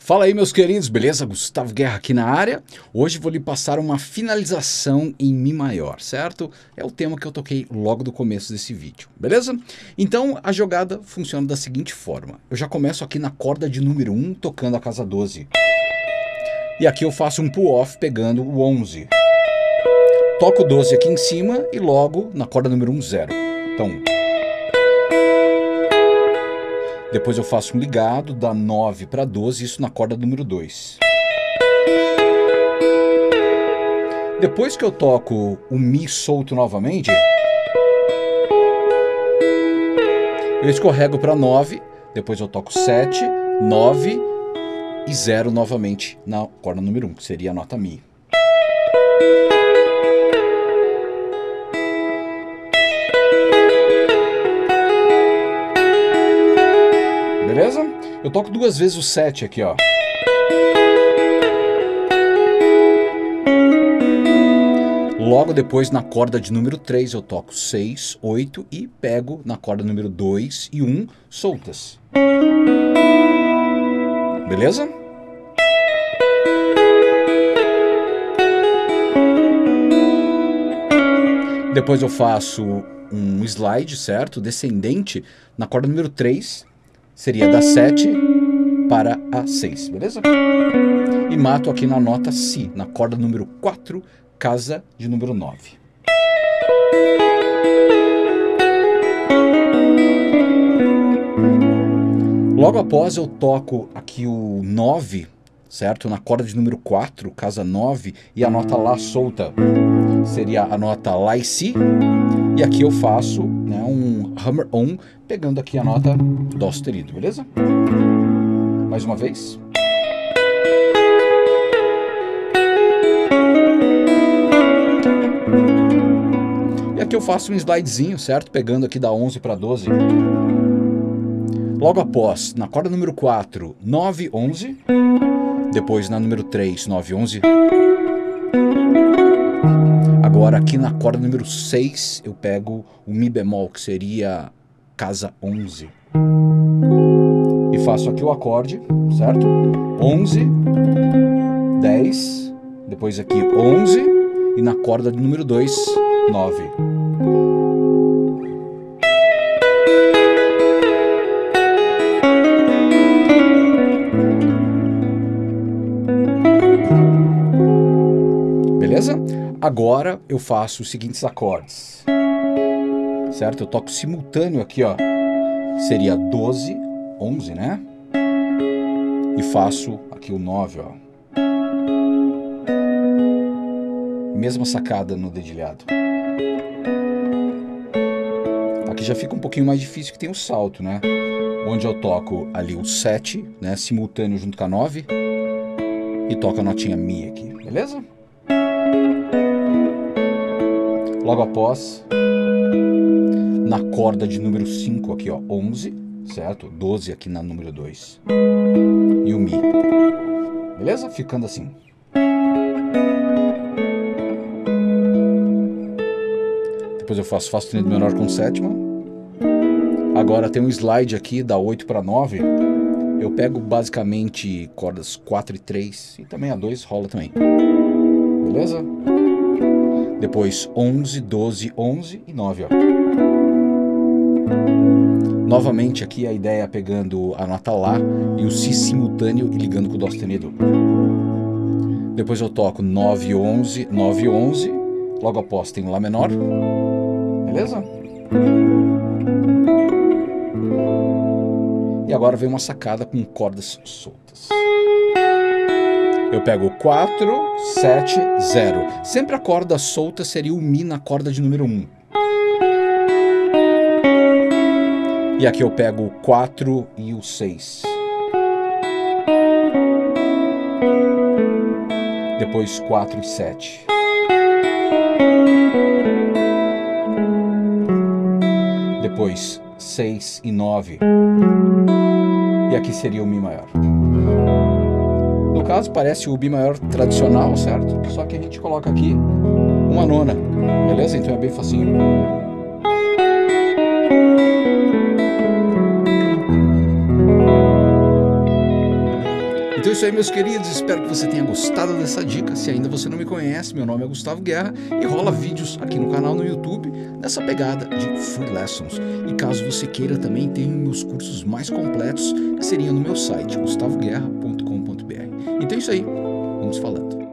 Fala aí, meus queridos, beleza? Gustavo Guerra aqui na área. Hoje vou lhe passar uma finalização em Mi maior, certo? É o tema que eu toquei logo do começo desse vídeo, beleza? Então a jogada funciona da seguinte forma. Eu já começo aqui na corda de número 1, tocando a casa 12. E aqui eu faço um pull-off pegando o 11. Toco o 12 aqui em cima e logo na corda número 1, 0. Então... depois eu faço um ligado da 9 para 12, isso na corda número 2. Depois que eu toco o Mi solto novamente, eu escorrego para 9, depois eu toco 7, 9 e 0 novamente na corda número 1, que seria a nota Mi. Beleza? Eu toco duas vezes o 7 aqui, ó. Logo depois, na corda de número 3, eu toco 6, 8 e pego na corda número 2 e 1 soltas. Beleza? Depois eu faço um slide, certo? Descendente na corda número 3. Seria da 7 para a 6, beleza? E mato aqui na nota Si, na corda número 4, casa de número 9. Logo após eu toco aqui o 9, certo? Na corda de número 4, casa 9, e a nota Lá solta. Seria a nota Lá e Si. E aqui eu faço, né, um hammer-on, pegando aqui a nota Dó sustenido, beleza? Mais uma vez. E aqui eu faço um slidezinho, certo? Pegando aqui da 11 para 12. Logo após, na corda número 4, 9, 11. Depois na número 3, 9, 11. Agora aqui na corda número 6 eu pego o Mi bemol, que seria casa 11. E faço aqui o acorde, certo? 11, 10, depois aqui 11 e na corda de número 2, 9. Beleza? Agora eu faço os seguintes acordes, certo? Eu toco simultâneo aqui, ó, seria 12, 11, né? E faço aqui o 9, ó. Mesma sacada no dedilhado. Aqui já fica um pouquinho mais difícil, que tem o salto, né? Onde eu toco ali o 7, né? Simultâneo junto com a 9. E toco a notinha Mi aqui, beleza? Logo após, na corda de número 5 aqui, ó, 11, certo? 12 aqui na número 2. E o Mi. Beleza? Ficando assim. Depois eu faço Fá sustenido menor com sétima. Agora tem um slide aqui da 8 para 9. Eu pego basicamente cordas 4 e 3. E também a 2 rola também. Beleza? Depois 11, 12, 11 e 9, ó. Novamente aqui a ideia é pegando a nota Lá e o Si simultâneo e ligando com o Dó sustenido. Depois eu toco 9, 11, 9, 11. Logo após tem o Lá menor. Beleza? E agora vem uma sacada com cordas soltas. Eu pego 4, 7, 0. Sempre a corda solta seria o Mi na corda de número 1. E aqui eu pego o 4 e o 6. Depois 4 e 7. Depois 6 e 9. E aqui seria o Mi maior. No caso parece o Mi maior tradicional, certo? Só que a gente coloca aqui uma nona, beleza? Então é bem facinho. Então é isso aí, meus queridos, espero que você tenha gostado dessa dica. Se ainda você não me conhece, meu nome é Gustavo Guerra e rola vídeos aqui no canal no YouTube nessa pegada de Free Lessons. E caso você queira também, tem meus cursos mais completos que seriam no meu site, gustavoguerra.com.br. Então é isso aí, vamos falando.